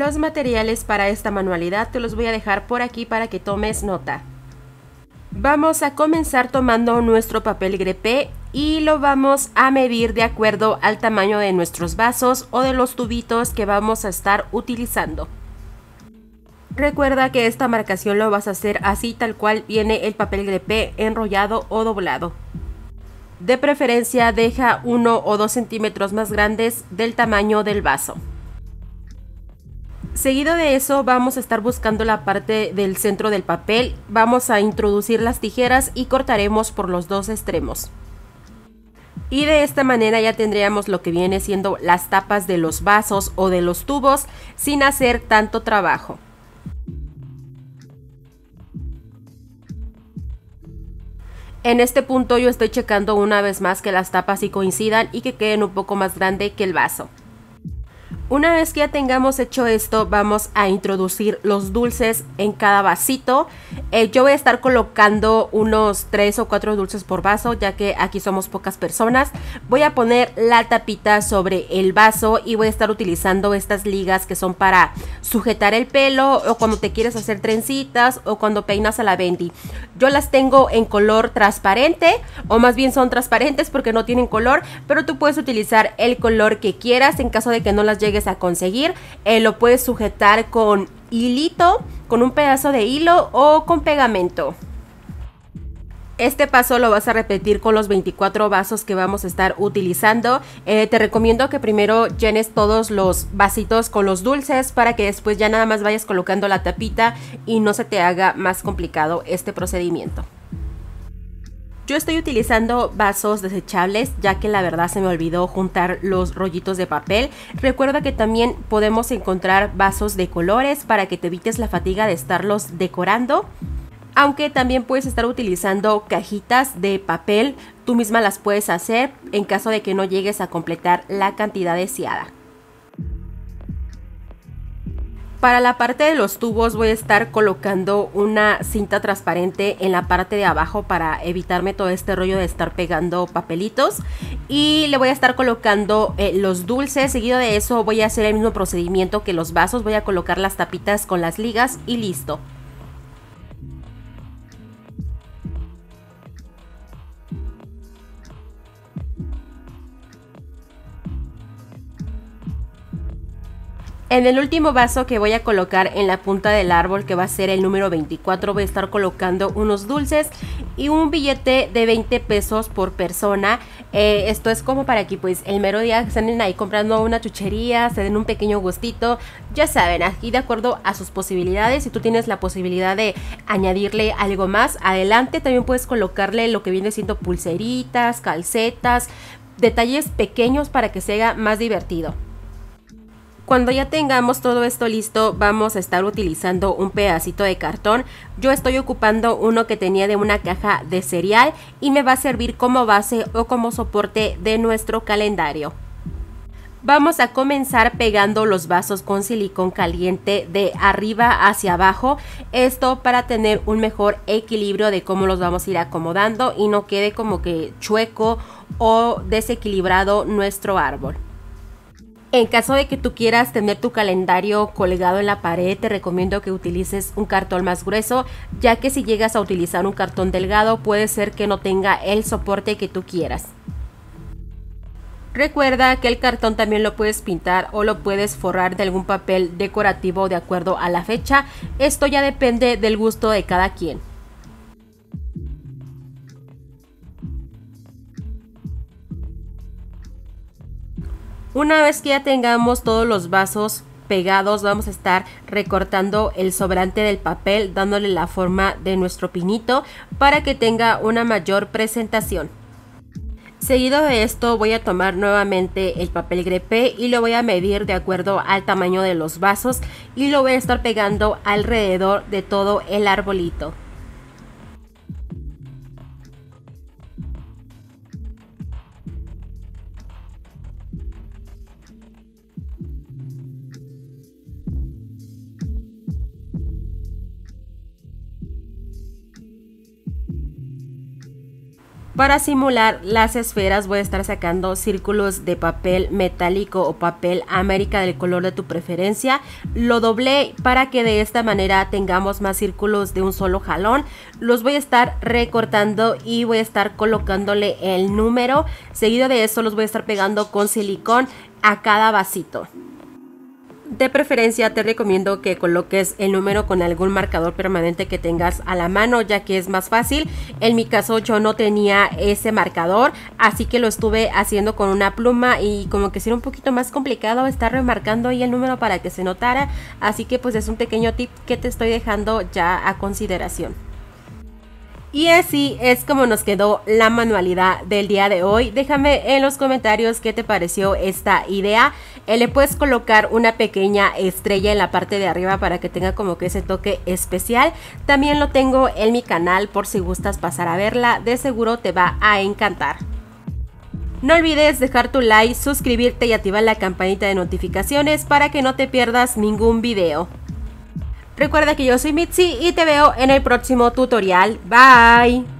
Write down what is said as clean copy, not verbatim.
Los materiales para esta manualidad te los voy a dejar por aquí para que tomes nota. Vamos a comenzar tomando nuestro papel grepé y lo vamos a medir de acuerdo al tamaño de nuestros vasos o de los tubitos que vamos a estar utilizando. Recuerda que esta marcación lo vas a hacer así tal cual viene el papel grepé enrollado o doblado. De preferencia deja 1 o 2 centímetros más grandes del tamaño del vaso. Seguido de eso vamos a estar buscando la parte del centro del papel, vamos a introducir las tijeras y cortaremos por los dos extremos. Y de esta manera ya tendríamos lo que viene siendo las tapas de los vasos o de los tubos sin hacer tanto trabajo. En este punto yo estoy checando una vez más que las tapas sí coincidan y que queden un poco más grande que el vaso. Una vez que ya tengamos hecho esto, vamos a introducir los dulces en cada vasito. Yo voy a estar colocando unos 3 o 4 dulces por vaso, ya que aquí somos pocas personas. Voy a poner la tapita sobre el vaso y voy a estar utilizando estas ligas que son para sujetar el pelo o cuando te quieres hacer trencitas o cuando peinas a la Bendy. Yo las tengo en color transparente, o más bien son transparentes porque no tienen color, pero tú puedes utilizar el color que quieras en caso de que no las llegues a conseguir. Lo puedes sujetar con hilito, con un pedazo de hilo o con pegamento. Este paso lo vas a repetir con los 24 vasos que vamos a estar utilizando. Te recomiendo que primero llenes todos los vasitos con los dulces para que después ya nada más vayas colocando la tapita y no se te haga más complicado este procedimiento. Yo estoy utilizando vasos desechables, ya que la verdad se me olvidó juntar los rollitos de papel. Recuerda que también podemos encontrar vasos de colores para que te evites la fatiga de estarlos decorando. Aunque también puedes estar utilizando cajitas de papel, tú misma las puedes hacer en caso de que no llegues a completar la cantidad deseada. Para la parte de los tubos voy a estar colocando una cinta transparente en la parte de abajo para evitarme todo este rollo de estar pegando papelitos. Y le voy a estar colocando los dulces. Seguido de eso voy a hacer el mismo procedimiento que los vasos. Voy a colocar las tapitas con las ligas y listo. En el último vaso que voy a colocar en la punta del árbol, que va a ser el número 24, voy a estar colocando unos dulces y un billete de 20 pesos por persona. Esto es como para que pues el mero día estén ahí comprando una chuchería, se den un pequeño gustito. Ya saben, aquí de acuerdo a sus posibilidades. Si tú tienes la posibilidad de añadirle algo más, adelante. También puedes colocarle lo que viene siendo pulseritas, calcetas, detalles pequeños para que se haga más divertido. Cuando ya tengamos todo esto listo, vamos a estar utilizando un pedacito de cartón. Yo estoy ocupando uno que tenía de una caja de cereal y me va a servir como base o como soporte de nuestro calendario. Vamos a comenzar pegando los vasos con silicón caliente de arriba hacia abajo. Esto para tener un mejor equilibrio de cómo los vamos a ir acomodando y no quede como que chueco o desequilibrado nuestro árbol. En caso de que tú quieras tener tu calendario colgado en la pared, te recomiendo que utilices un cartón más grueso, ya que si llegas a utilizar un cartón delgado puede ser que no tenga el soporte que tú quieras. Recuerda que el cartón también lo puedes pintar o lo puedes forrar de algún papel decorativo de acuerdo a la fecha. Esto ya depende del gusto de cada quien. Una vez que ya tengamos todos los vasos pegados, vamos a estar recortando el sobrante del papel, dándole la forma de nuestro pinito para que tenga una mayor presentación. Seguido de esto voy a tomar nuevamente el papel grepé y lo voy a medir de acuerdo al tamaño de los vasos y lo voy a estar pegando alrededor de todo el arbolito. Para simular las esferas voy a estar sacando círculos de papel metálico o papel América del color de tu preferencia. Lo doblé para que de esta manera tengamos más círculos de un solo jalón. Los voy a estar recortando y voy a estar colocándole el número. Seguido de eso los voy a estar pegando con silicón a cada vasito. De preferencia te recomiendo que coloques el número con algún marcador permanente que tengas a la mano, ya que es más fácil. En mi caso yo no tenía ese marcador, así que lo estuve haciendo con una pluma y como que era un poquito más complicado estar remarcando ahí el número para que se notara. Así que pues es un pequeño tip que te estoy dejando ya a consideración. Y así es como nos quedó la manualidad del día de hoy. Déjame en los comentarios qué te pareció esta idea. Le puedes colocar una pequeña estrella en la parte de arriba para que tenga como que ese toque especial. También lo tengo en mi canal por si gustas pasar a verla. De seguro te va a encantar. No olvides dejar tu like, suscribirte y activar la campanita de notificaciones para que no te pierdas ningún video. Recuerda que yo soy Mitzi y te veo en el próximo tutorial. Bye.